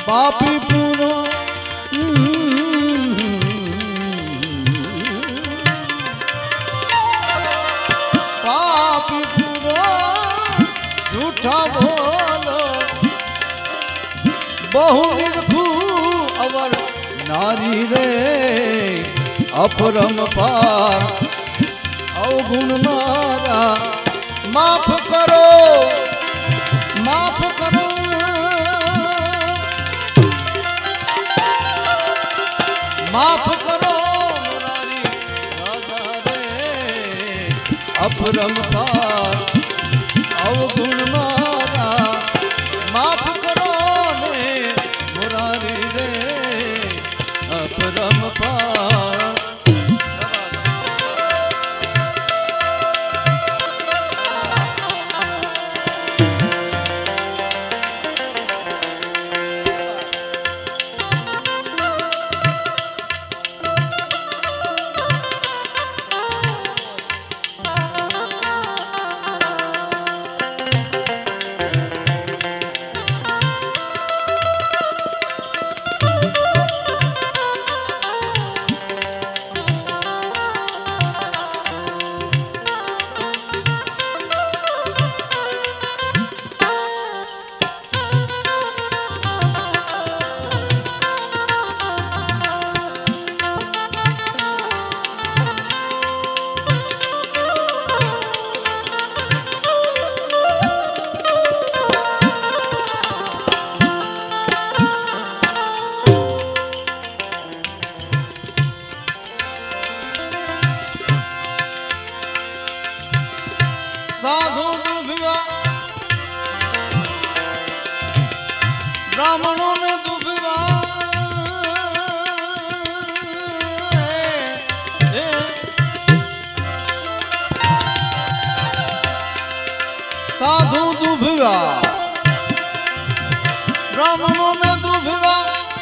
पापी पूरो पापी पूरो झूठा बोलो बहु निर्भू अवर नारी रे अपरम पार अवगुण मारा माफ करो माफ करो माफ करो मुरारी राजा रे अपरम पार अवगुण मारा माफ करो ने मुरारी रे अपरम पार। साधु दुभिया ब्राह्मणों ने दुभिया साधु दुभिया ब्राह्मणों ने दुभिया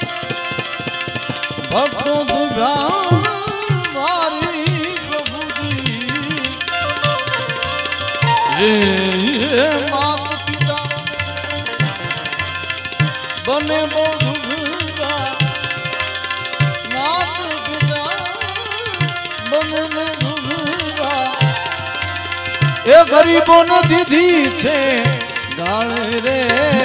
भक्तों दुभिया मात पिता बने बोधुगा मात पिता बने धुगा ए गरीबों ने दीदी छे गाळे रे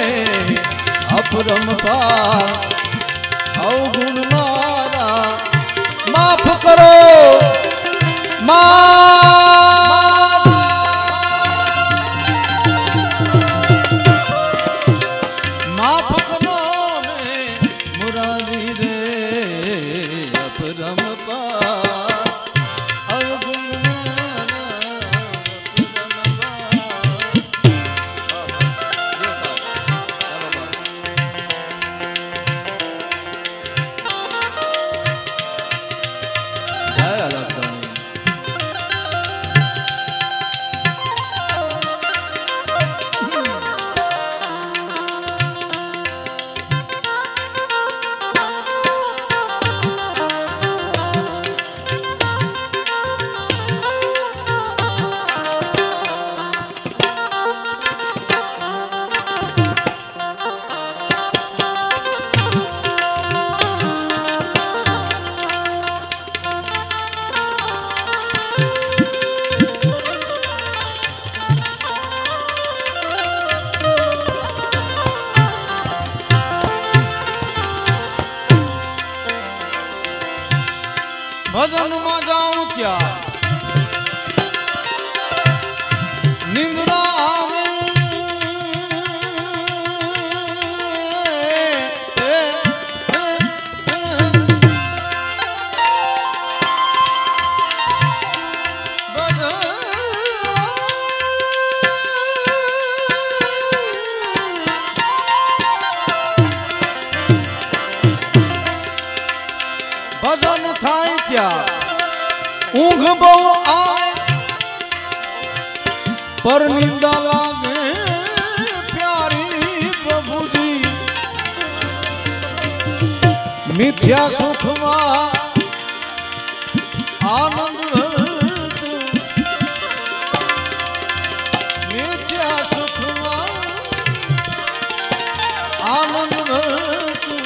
अपरम पार अवगुण मारा माफ करो भजन में जाऊं क्या निंद्रा आवे भजन थाय क्या ऊंघ बहु आए पर निंदा लागे प्यारी प्रभु जी मिथ्या सुख आनंद मिथ्या सुख आनंद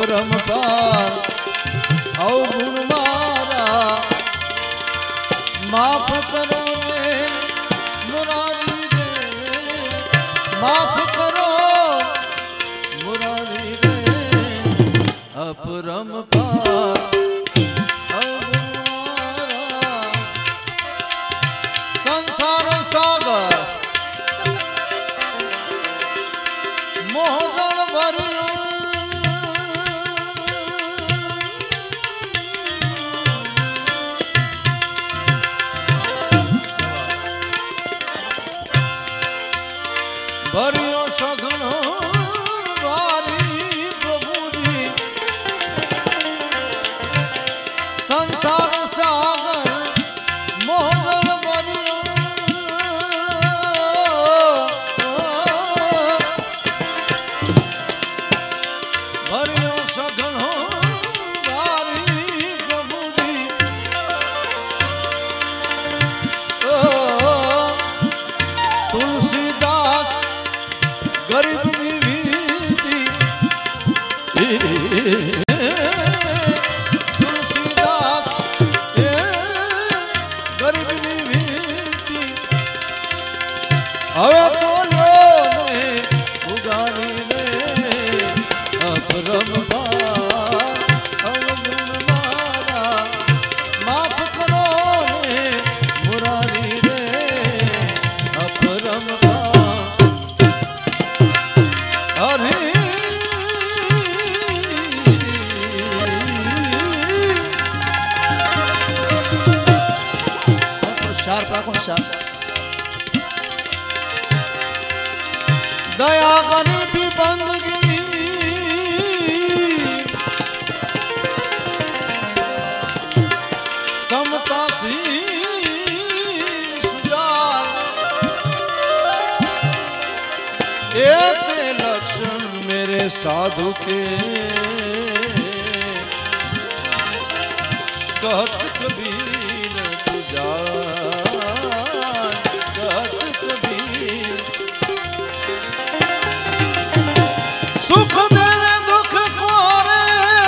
परम पार अवगुण मारा माफ करो रे मुरारी रे माफ करो मुरारी रे अपरम पार अवगुण मारा संसार सागर मोहजन भरियो भरियो सघन वारी प्रभु जी संसार सागर मोहजन भरियो भरियो सघन वारी प्रभु जी तुलसीदास गरीब निवीति तुलसीदास गरीब निवीति हवे तो लो ने उगारी रे अपरम पार अवगुण मारा माफ करो रे मुरारी रे अपरम पार हरे शार्प रखो शार्प दया गरीबी बंदगी समता सी सुजान एक लक्षण मेरे साधु के कहत कबीर तुझा कहत कबीर सुख देवे दुख कोरे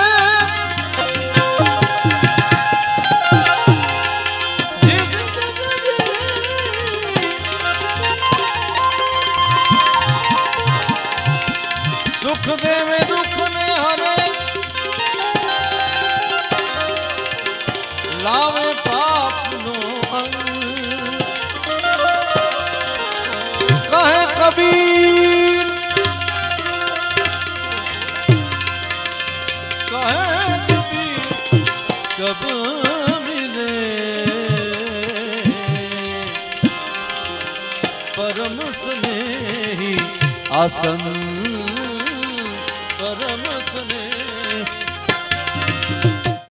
सुख देवे दुख ने हरे लावे पाप नो अंग कहे कबीर कहे कबीर कब मिले परम स्नेही आसन